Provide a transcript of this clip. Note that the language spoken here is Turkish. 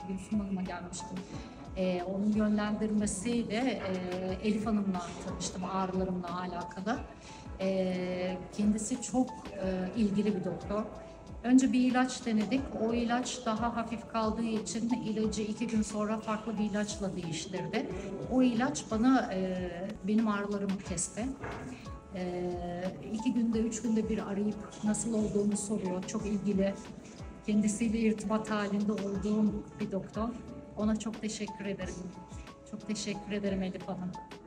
Gülsüm Hanım'a gelmiştim. Onun yönlendirmesiyle Elif Hanım'la tanıştım ağrılarımla alakalı. Kendisi çok ilgili bir doktor. Önce bir ilaç denedik. O ilaç daha hafif kaldığı için ilacı 2 gün sonra farklı bir ilaçla değiştirdi. O ilaç benim ağrılarımı kesti. 2 günde, 3 günde bir arayıp nasıl olduğumu soruyor. Çok ilgili. Kendisiyle irtibat halinde olduğum bir doktor. Ona çok teşekkür ederim. Çok teşekkür ederim Elif Hanım.